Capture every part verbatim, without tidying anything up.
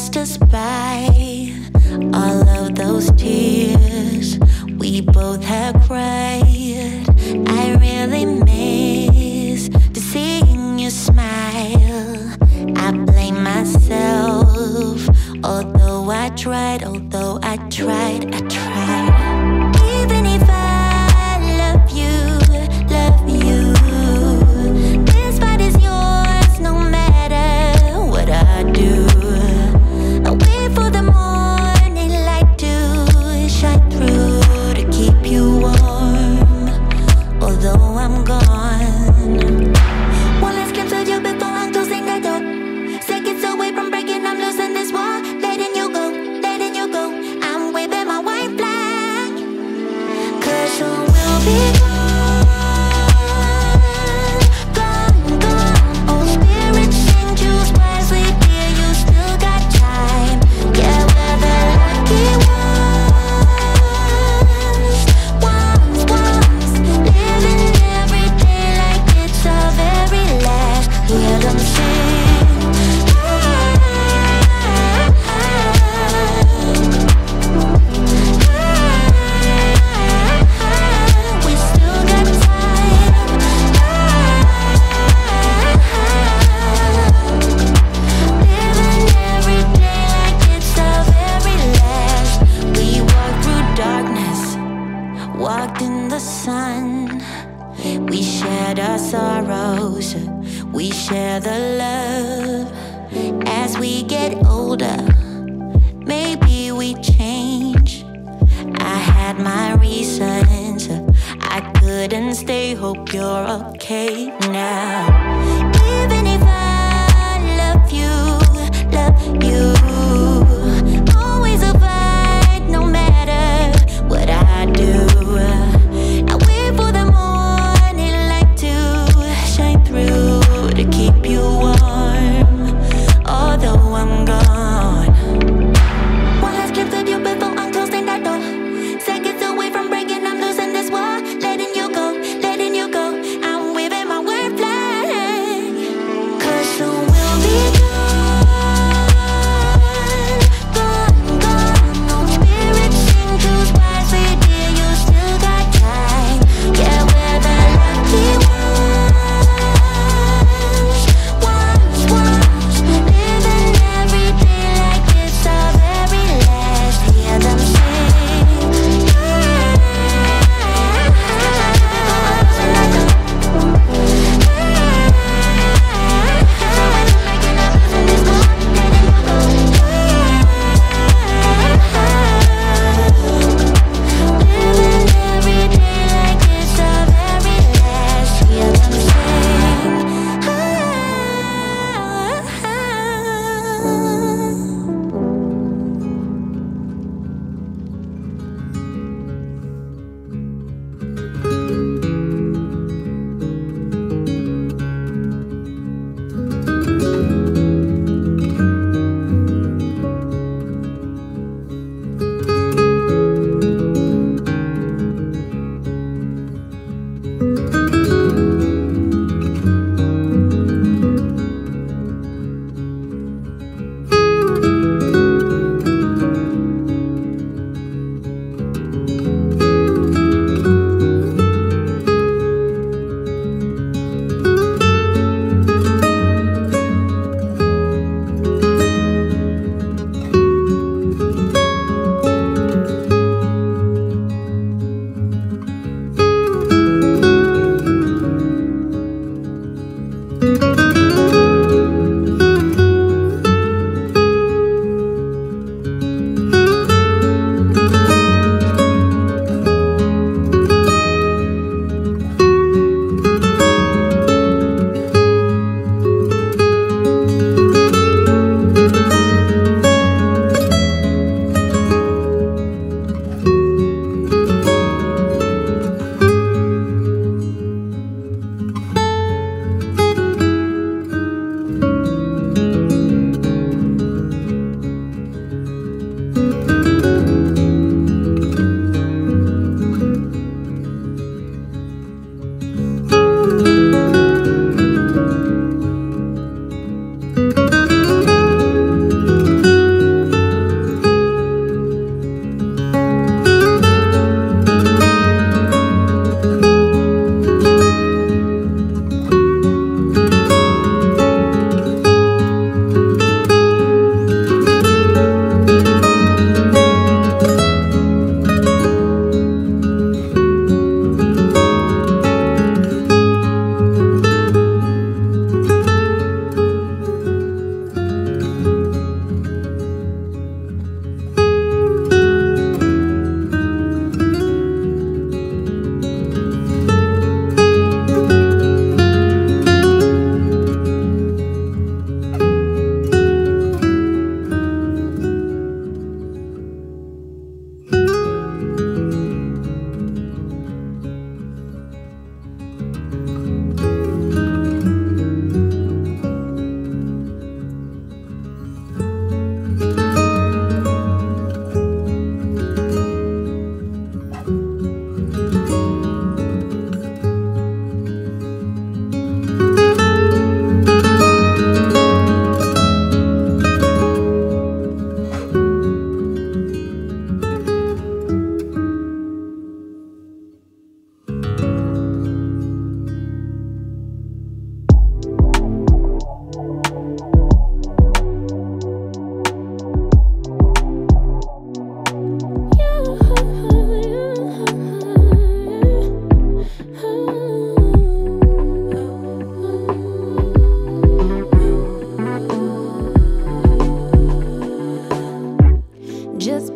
passed us by. All of those tears we both had cried. I really miss to seeing you smile. I blame myself, although I tried, although I tried, I tried. Even if I love you, love you, this fight is yours no matter what I do. I wait for the morning light to shine through to keep you warm, although I'm gone. One last glimpse of you before I'm closing the door. Seconds away from breaking, I'm losing this war. Letting you go, letting you go, I'm waving my white flag. Cause soon we'll be gone, gone, gone. Old spirits sing, choose wisely, dear, you still got time. Yeah, we're the lucky ones, ones, ones. Living every day like it's our very last. Hear them sing. We still got time. Living every day like it's our very last. We walked through darkness, walked in the sun. We shared our sorrows, we share the love. As we get older, maybe we change. I had my reasons, I couldn't stay. Hope you're okay now. Even if I love you, love you, always a fight no matter what I do. I wait for the morning light to shine through to keep you warm, although I'm gone. One last glimpse of you before I'm closing that door. Seconds away from breaking, I'm losing this war. Letting you go, letting you go, I'm waving my white flag. Cause soon we'll be gone,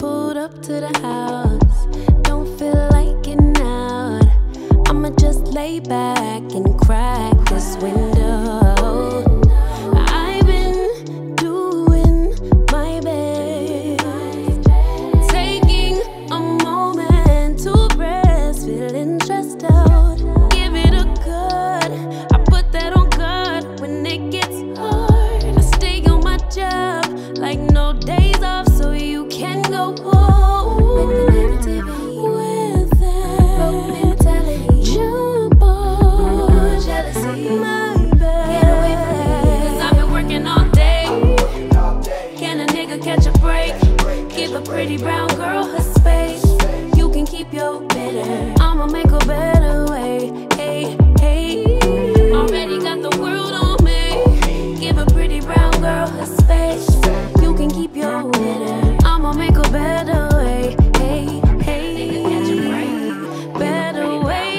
pulled up to the house. Don't feel like getting out. I'ma just lay back and crack this window. I've been doing my best, taking a moment to rest, feeling stressed out. Give it a good, I put that on God when it gets hard. I stay on my job like no days off, so you can go whoa with the negativity, with that broken mentality. Jump on jealousy, my bad. Get away from me, cause I've been working all day. Can a nigga catch a break? Give a pretty brown girl her space. You can keep your bitter, I'ma make a better way. Hey, hey, already got the world on me. Give a pretty brown girl her space. You can keep your bitter, I'ma make a better way. Hey, hey, catch a break. Better way.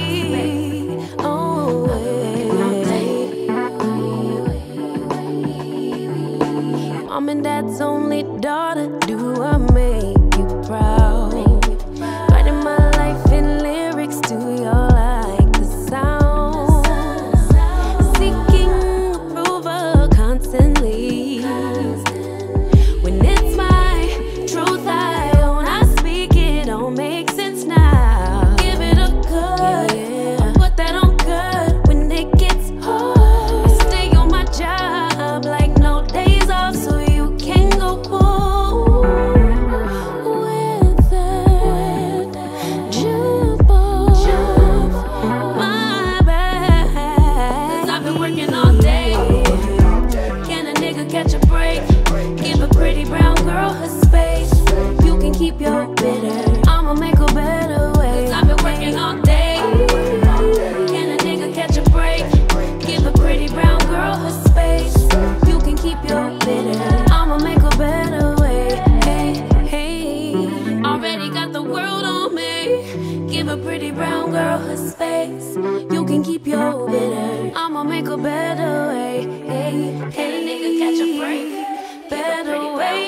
Oh, Mom and Dad's only daughter, do I make you proud? Writing my life in lyrics, do y'all like the sound? Seeking approval constantly. When it's my truth I own, I speak it, don't make sense now. Give it a good, I put that on good when it gets hard. I stay on my job like no days off, so you can go whoa with that. Jump on, my bad, cause I've been working all day. Can a nigga catch a break? Give a pretty brown girl her space. You can keep your bitter, I'ma make a better way. Cause I've been working all day. Can a nigga catch a break? Give a pretty brown girl her space. You can keep your bitter, I'ma make a better way. Hey, hey, already got the world on me. Give a pretty brown girl her space. You can keep your bitter, I'ma make a better way. Hey, hey, nigga catch a break. Better way.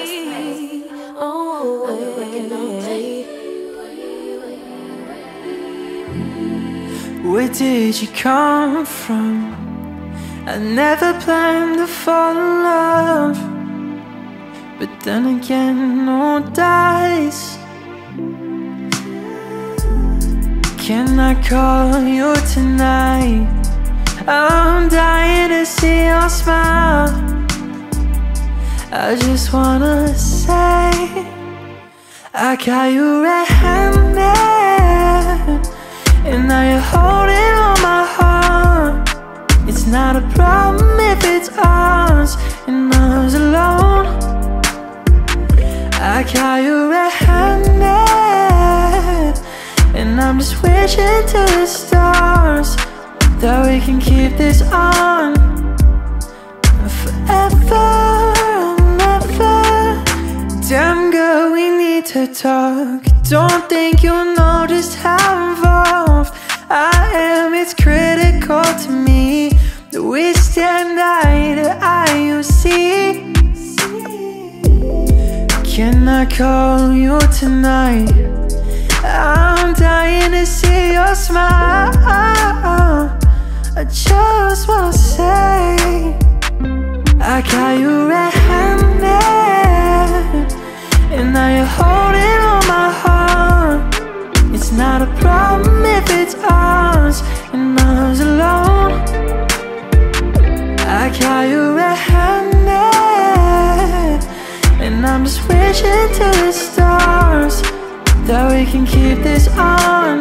Oh, way. Where did you come from? I never planned to fall in love, but then again, no dice. Can I call you tonight? I'm dying to see your smile. I just wanna say I got you red-handed, and now you're holding on my heart. It's not a problem if it's ours, and I was alone. I got you red-handed, and I'm just wishing to the stars that we can keep this on forever and ever. Damn girl, we need to talk. Don't think you'll know just how involved I am. It's critical to me that we stand eye to eye, you see. Can I call you tonight? I'm dying to see your smile. I just wanna say I got you red-handed, and now you're holding on my heart. It's not a problem if it's ours, and I was alone. I got you red-handed, and I'm just wishing to the stars that we can keep this on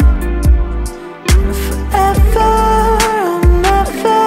forever and ever.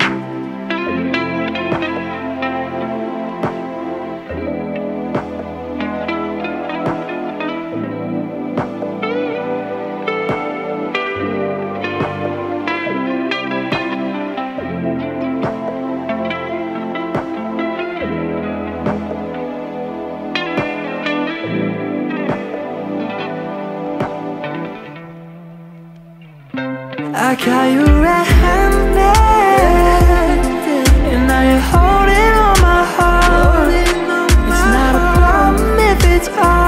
I got you red-handed, and now you're holding on my heart. It's not a problem if it's ours.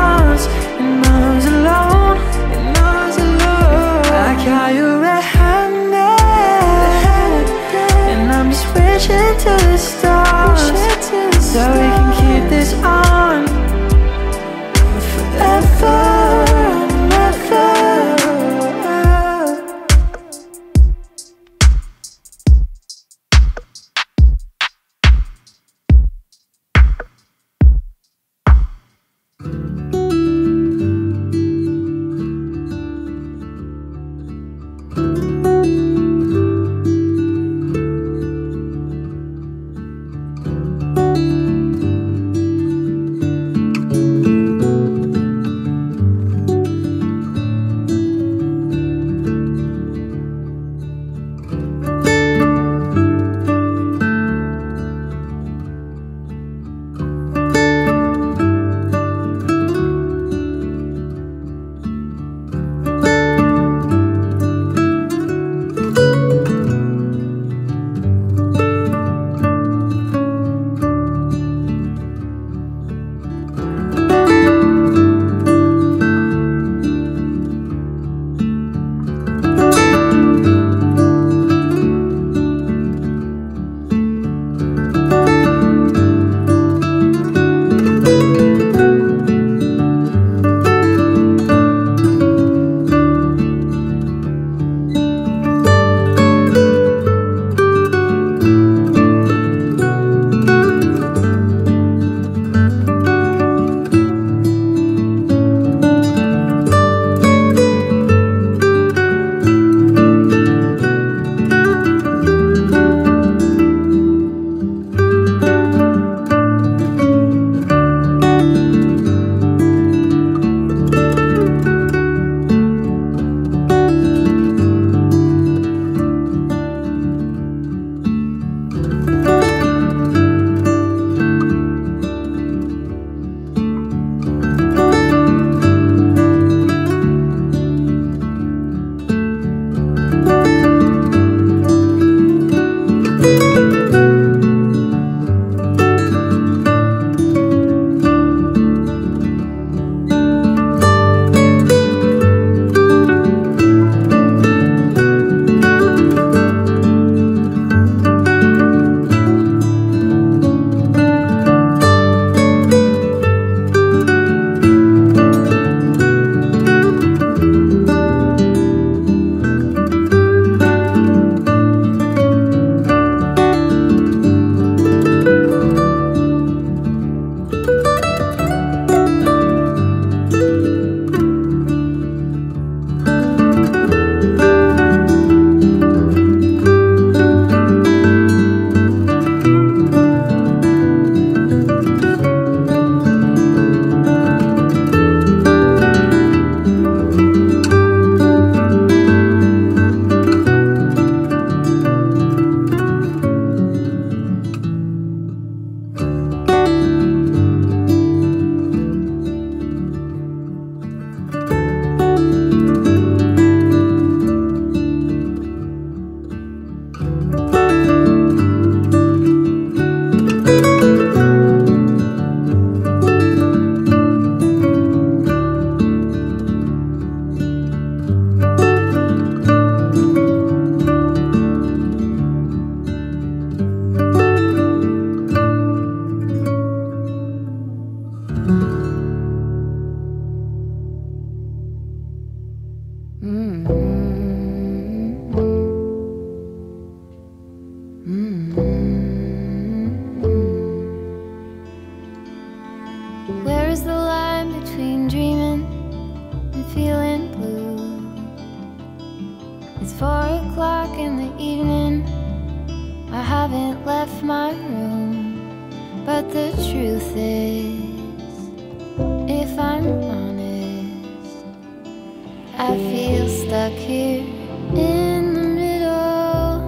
haven't left my room, but the truth is, if I'm honest, I feel stuck here in the middle.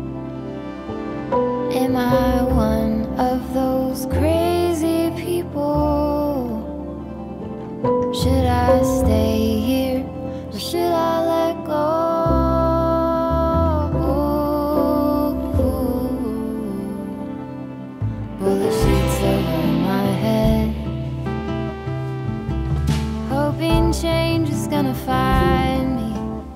Am I one of those crazy people? Should I stay here or should I let go? Pull the sheets over my head, hoping change is gonna find me.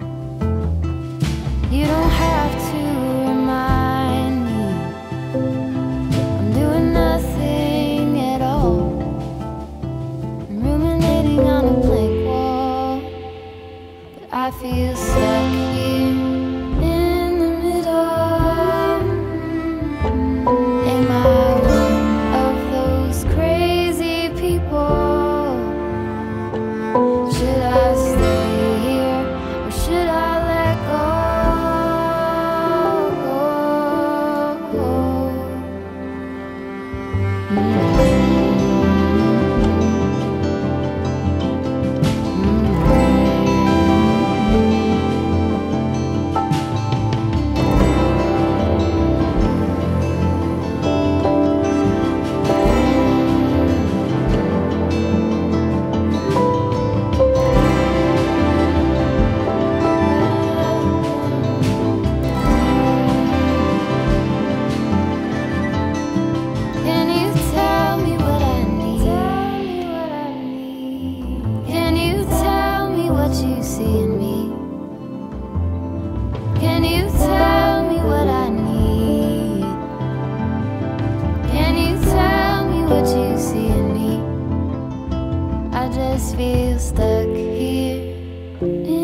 You don't have to remind me I'm doing nothing at all. I'm ruminating on a blank wall, but I feel stuck here in the middle. Am I one of those crazy people? Should I stay here or should I let go? Can you tell me what I need? Can you tell me what you see in me? Can you tell me what I need? Can you tell me what you see in me? I just feel stuck here.